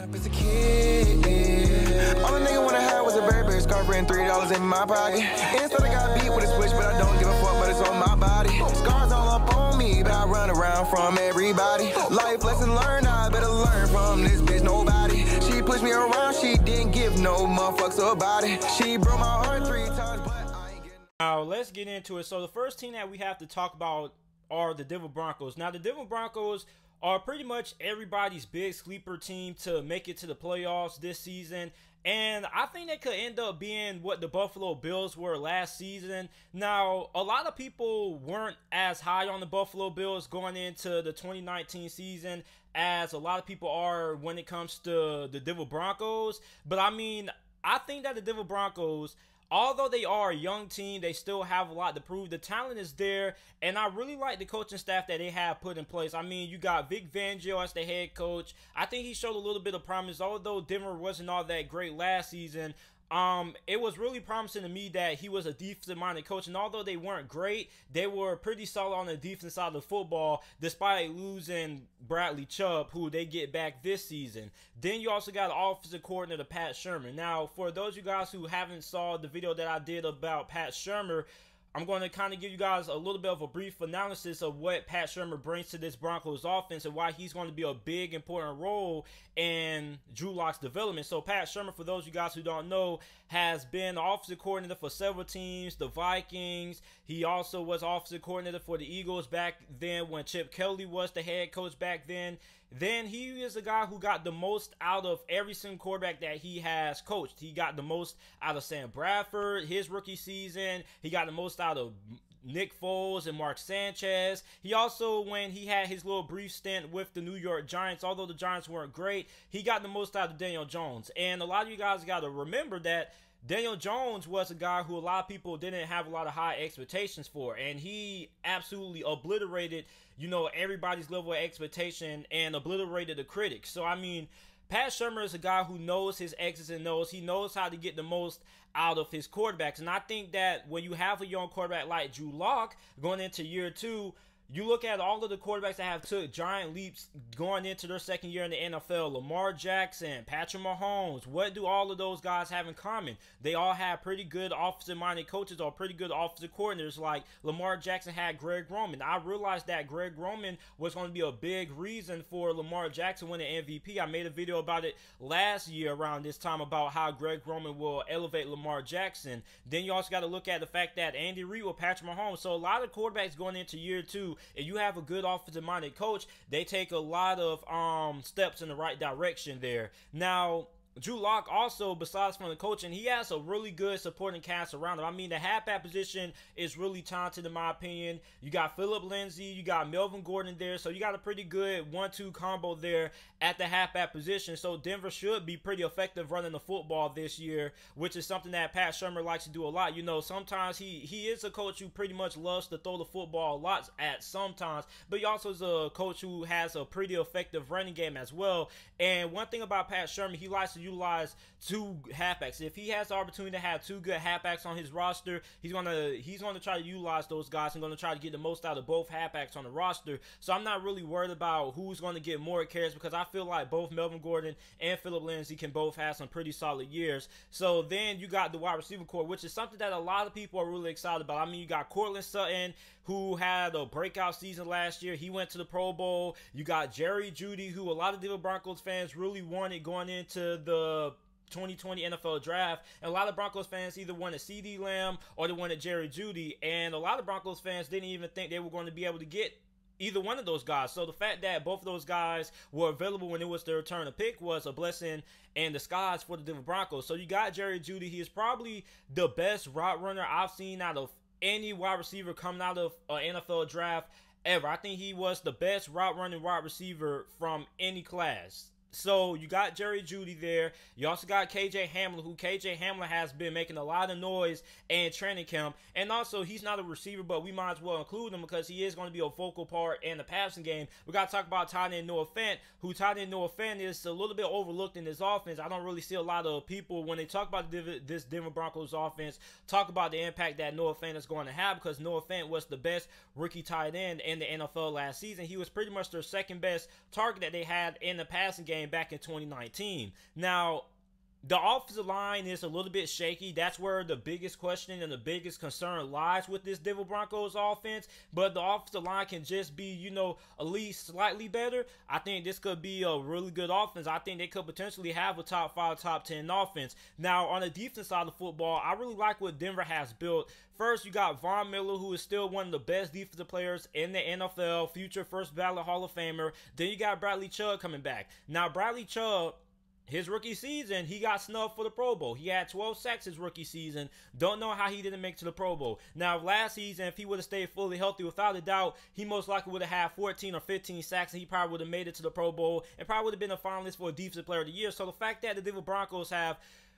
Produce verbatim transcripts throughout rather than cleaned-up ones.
Up as a kid, yeah. All a nigga wanna have was a Burberry scarf and three dollars in my pocket. Instead I got beat with a switch, but I don't give a fuck, but it's on my body. Scars all up on me, but I run around from everybody. Life lesson learned, I better learn from this bitch, nobody. She pushed me around, she didn't give no motherfucks about it. She broke my heart three times, but I ain't getting... Now, let's get into it. So the first team that we have to talk about are the Denver Broncos. Now, the Denver Broncos are pretty much everybody's big sleeper team to make it to the playoffs this season. And I think they could end up being what the Buffalo Bills were last season. Now, a lot of people weren't as high on the Buffalo Bills going into the twenty nineteen season as a lot of people are when it comes to the Denver Broncos. But I mean, I think that the Denver Broncos, although they are a young team, they still have a lot to prove. The talent is there, and I really like the coaching staff that they have put in place. I mean, you got Vic Fangio as the head coach. I think he showed a little bit of promise, although Denver wasn't all that great last season. Um, it was really promising to me that he was a defensive-minded coach, and although they weren't great, they were pretty solid on the defense side of the football, despite losing Bradley Chubb, who they get back this season. Then you also got offensive coordinator Pat Shurmur. Now, for those of you guys who haven't saw the video that I did about Pat Shurmur, I'm going to kind of give you guys a little bit of a brief analysis of what Pat Shurmur brings to this Broncos offense and why he's going to be a big, important role in Drew Lock's development. So Pat Shurmur, for those of you guys who don't know, has been the offensive coordinator for several teams, the Vikings. He also was offensive coordinator for the Eagles back then when Chip Kelly was the head coach back then. Then he is a guy who got the most out of every single quarterback that he has coached. He got the most out of Sam Bradford, his rookie season. He got the most out of Nick Foles and Mark Sanchez. He also, when he had his little brief stint with the New York Giants, although the Giants weren't great, he got the most out of Daniel Jones. And a lot of you guys got to remember that Daniel Jones was a guy who a lot of people didn't have a lot of high expectations for, and he absolutely obliterated, you know, everybody's level of expectation and obliterated the critics. So, I mean, Pat Shurmur is a guy who knows his X's and O's. He knows how to get the most out of his quarterbacks, and I think that when you have a young quarterback like Drew Lock going into year two, you look at all of the quarterbacks that have took giant leaps going into their second year in the N F L. Lamar Jackson, Patrick Mahomes. What do all of those guys have in common? They all have pretty good offensive-minded coaches or pretty good offensive coordinators. Like Lamar Jackson had Greg Roman. I realized that Greg Roman was going to be a big reason for Lamar Jackson winning M V P. I made a video about it last year around this time about how Greg Roman will elevate Lamar Jackson. Then you also got to look at the fact that Andy Reid with Patrick Mahomes. So a lot of quarterbacks going into year two, if you have a good offensive-minded coach, they take a lot of um, steps in the right direction there. Now, Drew Lock also, besides from the coaching, he has a really good supporting cast around him. I mean, the halfback position is really talented in my opinion. You got Phillip Lindsay, you got Melvin Gordon there, so you got a pretty good one two combo there at the halfback position. So Denver should be pretty effective running the football this year, which is something that Pat Shurmur likes to do a lot. You know, sometimes he, he is a coach who pretty much loves to throw the football a lot at sometimes, but he also is a coach who has a pretty effective running game as well. And one thing about Pat Shurmur, he likes to utilize two halfbacks. If he has the opportunity to have two good halfbacks on his roster, he's gonna he's gonna try to utilize those guys and gonna try to get the most out of both halfbacks on the roster. So I'm not really worried about who's going to get more carries because I feel like both Melvin Gordon and Phillip Lindsay can both have some pretty solid years. So then you got the wide receiver core, which is something that a lot of people are really excited about. I mean, you got Courtland Sutton, who had a breakout season last year. He went to the Pro Bowl. You got Jerry Jeudy, who a lot of Denver Broncos fans really wanted going into the twenty twenty N F L draft, and a lot of Broncos fans either wanted CeeDee Lamb or they wanted Jerry Jeudy, and a lot of Broncos fans didn't even think they were going to be able to get either one of those guys. So the fact that both of those guys were available when it was their turn to pick was a blessing in disguise for the Denver Broncos. So you got Jerry Jeudy. He is probably the best route runner I've seen out of any wide receiver coming out of an N F L draft ever. I think he was the best route running wide receiver from any class. So you got Jerry Jeudy there. You also got K J Hamler, who K J Hamler has been making a lot of noise in training camp. And also, he's not a receiver, but we might as well include him because he is going to be a focal part in the passing game. We got to talk about tight end Noah Fant, who tight end Noah Fant is a little bit overlooked in this offense. I don't really see a lot of people, when they talk about this Denver Broncos offense, talk about the impact that Noah Fant is going to have, because Noah Fant was the best rookie tight end in the N F L last season. He was pretty much their second best target that they had in the passing game, game back in twenty nineteen. Now, the offensive line is a little bit shaky. That's where the biggest question and the biggest concern lies with this Denver Broncos offense. But the offensive line can just be, you know, at least slightly better. I think this could be a really good offense. I think they could potentially have a top five, top ten offense. Now, on the defense side of the football, I really like what Denver has built. First, you got Von Miller, who is still one of the best defensive players in the N F L, future first ballot Hall of Famer. Then you got Bradley Chubb coming back. Now, Bradley Chubb, his rookie season, he got snubbed for the Pro Bowl. He had twelve sacks his rookie season. Don't know how he didn't make it to the Pro Bowl. Now, last season, if he would have stayed fully healthy, without a doubt, he most likely would have had fourteen or fifteen sacks, and he probably would have made it to the Pro Bowl and probably would have been a finalist for a Defensive Player of the Year. So the fact that the Denver Broncos have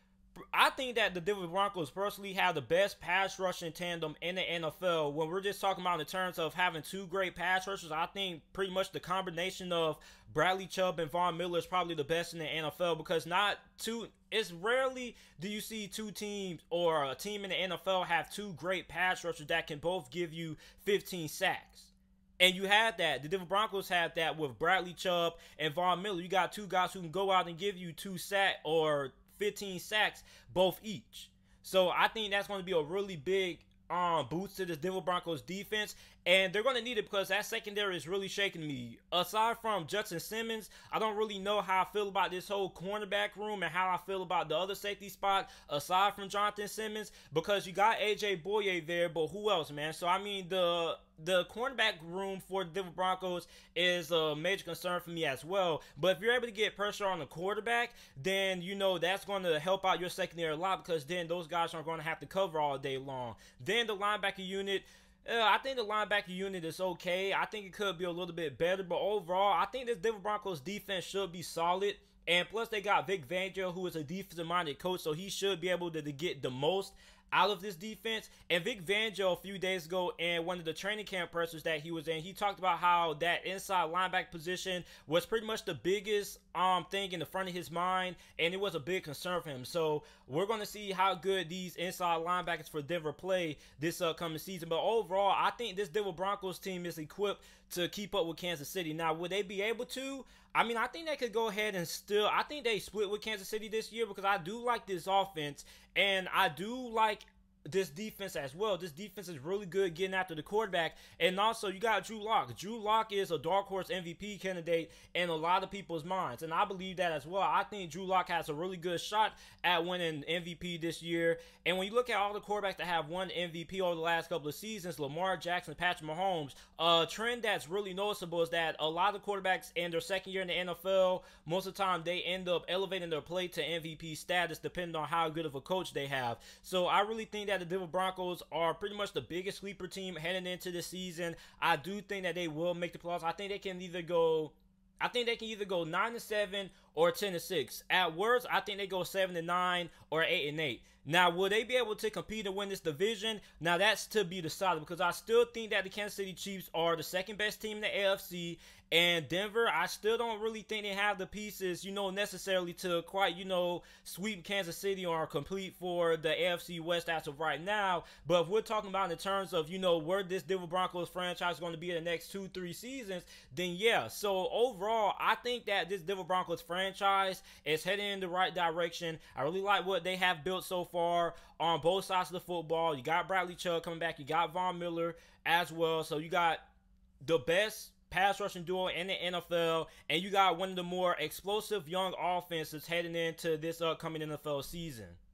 I think that the Denver Broncos personally have the best pass rushing tandem in the N F L. When we're just talking about in terms of having two great pass rushers, I think pretty much the combination of Bradley Chubb and Von Miller is probably the best in the N F L, because not two, it's rarely do you see two teams or a team in the N F L have two great pass rushers that can both give you fifteen sacks. And you had that. The Denver Broncos had that with Bradley Chubb and Von Miller. You got two guys who can go out and give you two sack or fifteen sacks both each. So I think that's going to be a really big um, boost to this Denver Broncos defense. And they're going to need it because that secondary is really shaking me. Aside from Justin Simmons, I don't really know how I feel about this whole cornerback room and how I feel about the other safety spot aside from Jonathan Simmons, because you got A J Bouye there, but who else, man? So, I mean, the the cornerback room for the Denver Broncos is a major concern for me as well. But if you're able to get pressure on the quarterback, then, you know, that's going to help out your secondary a lot, because then those guys aren't going to have to cover all day long. Then the linebacker unit, Uh, I think the linebacker unit is okay. I think it could be a little bit better, but overall, I think this Denver Broncos defense should be solid. And plus, they got Vic Fangio, who is a defensive-minded coach, so he should be able to, to get the most out of this defense. And Vic Fangio, a few days ago, in one of the training camp pressers that he was in, he talked about how that inside linebacker position was pretty much the biggest um thing in the front of his mind, and it was a big concern for him. So we're going to see how good these inside linebackers for Denver play this upcoming season. But overall, I think this Denver Broncos team is equipped to keep up with Kansas City. Now, would they be able to? I mean, I think they could go ahead and still, I think they split with Kansas City this year, because I do like this offense, and I do like this defense as well. This defense is really good getting after the quarterback. And also, you got Drew Lock. Drew Lock is a dark horse M V P candidate in a lot of people's minds, and I believe that as well. I think Drew Lock has a really good shot at winning M V P this year. And when you look at all the quarterbacks that have won M V P over the last couple of seasons, Lamar Jackson, Patrick Mahomes, a trend that's really noticeable is that a lot of quarterbacks in their second year in the N F L, most of the time they end up elevating their play to M V P status depending on how good of a coach they have. So I really think that the Denver Broncos are pretty much the biggest sleeper team heading into the season. I do think that they will make the playoffs. I think they can either go I think they can either go nine to seven or ten to six. At worst, I think they go seven to nine or eight and eight. Now, will they be able to compete and win this division? Now, that's to be decided, because I still think that the Kansas City Chiefs are the second best team in the A F C, and Denver, I still don't really think they have the pieces, you know, necessarily to quite, you know, sweep Kansas City or complete for the A F C West as of right now. But if we're talking about in terms of, you know, where this Denver Broncos franchise is going to be in the next two, three seasons, then yeah. So overall, I think that this Denver Broncos franchise is heading in the right direction. I really like what they have built so far on both sides of the football. You got Bradley Chubb coming back. You got Von Miller as well. So you got the best pass rushing duo in the N F L, and you got one of the more explosive young offenses heading into this upcoming N F L season.